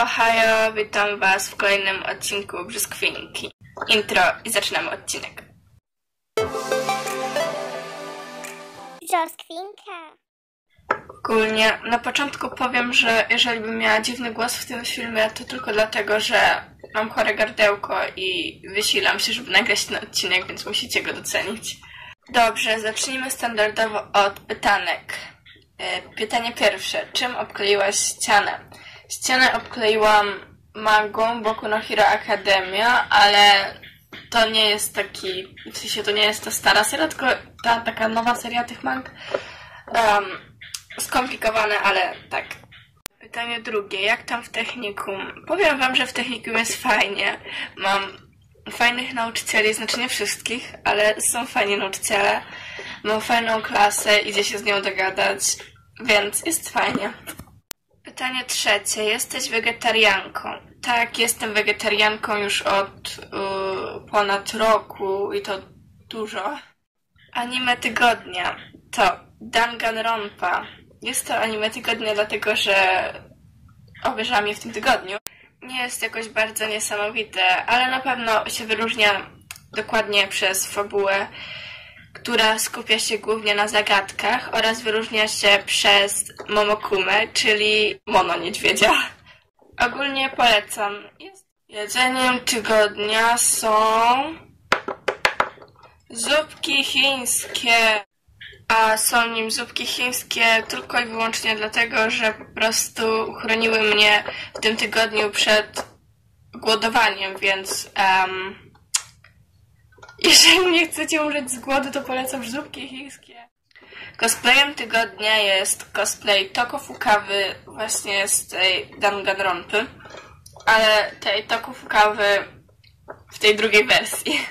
Ohajo, witam was w kolejnym odcinku Brzoskwinki. Intro i zaczynamy odcinek. Brzoskwinka. Ogólnie na początku powiem, że jeżeli bym miała dziwny głos w tym filmie, to tylko dlatego, że mam chore gardełko i wysilam się, żeby nagrać ten odcinek, więc musicie go docenić. Dobrze, zacznijmy standardowo od pytanek. Pytanie pierwsze. Czym obkleiłaś ścianę? Ścianę obkleiłam mangą Boku no Hero Academia, ale to nie jest taki, w sensie to nie jest ta stara seria, tylko ta taka nowa seria tych mang. Skomplikowane, ale tak. Pytanie drugie. Jak tam w technikum? Powiem wam, że w technikum jest fajnie. Mam fajnych nauczycieli, znaczy nie wszystkich, ale są fajni nauczyciele. Mam fajną klasę, idzie się z nią dogadać, więc jest fajnie. Pytanie trzecie. Jesteś wegetarianką? Tak, jestem wegetarianką już od ponad roku i to dużo. Anime tygodnia to Danganronpa. Jest to anime tygodnia, dlatego że obejrzałam je w tym tygodniu. Nie jest jakoś bardzo niesamowite, ale na pewno się wyróżnia dokładnie przez fabułę, która skupia się głównie na zagadkach oraz wyróżnia się przez Momokumę, czyli Mono Niedźwiedzia. Ogólnie polecam. Jedzeniem tygodnia są zupki chińskie. A są nim zupki chińskie tylko i wyłącznie dlatego, że po prostu uchroniły mnie w tym tygodniu przed głodowaniem, więc jeżeli nie chcecie umrzeć z głodu, to polecam zupki chińskie. Cosplayem tygodnia jest cosplay Tokofukawy właśnie z tej Danganronpy, ale tej Tokofukawy w tej drugiej wersji.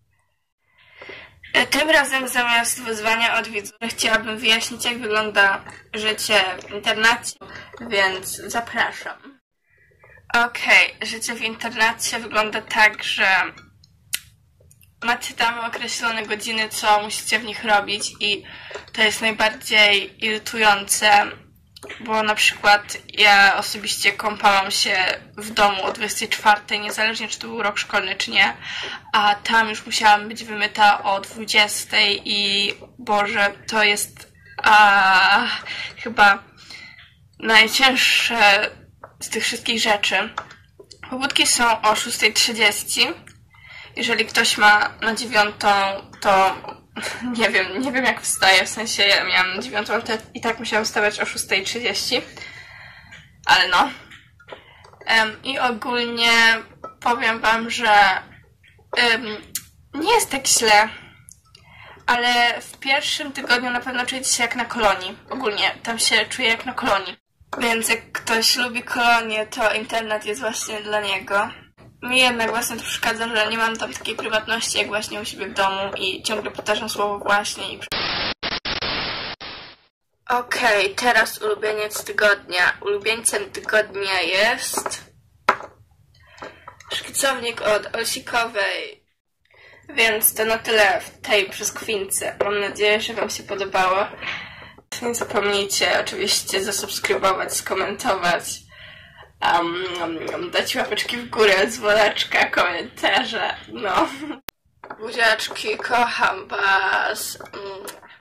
Tym razem zamiast wyzwania od widzów chciałabym wyjaśnić, jak wygląda życie w internacie, więc zapraszam. Okej, życie w internacie wygląda tak, że macie tam określone godziny, co musicie w nich robić i to jest najbardziej irytujące, bo na przykład ja osobiście kąpałam się w domu o 24, niezależnie czy to był rok szkolny czy nie, a tam już musiałam być wymyta o 20 i Boże, to jest chyba najcięższe z tych wszystkich rzeczy. Pobudki są o 6:30. Jeżeli ktoś ma na 9, to nie wiem jak wstaję, w sensie ja miałam 9, to i tak musiałam wstawać o 6:30, ale no. I ogólnie powiem wam, że nie jest tak źle, ale w pierwszym tygodniu na pewno czujecie się jak na kolonii. Ogólnie tam się czuję jak na kolonii. Więc jak ktoś lubi kolonię, to internet jest właśnie dla niego. Mi jednak właśnie to przeszkadza, że nie mam tam takiej prywatności jak właśnie u siebie w domu i ciągle powtarzam słowo właśnie. Okej, teraz ulubieniec tygodnia. Ulubieńcem tygodnia jest szkicownik od Olsikowej. Więc to na tyle w tej brzoskwince. Mam nadzieję, że wam się podobało. Nie zapomnijcie oczywiście zasubskrybować, skomentować. Dać łapeczki w górę, dzwoneczka, komentarze, no. Buziaczki, kocham was.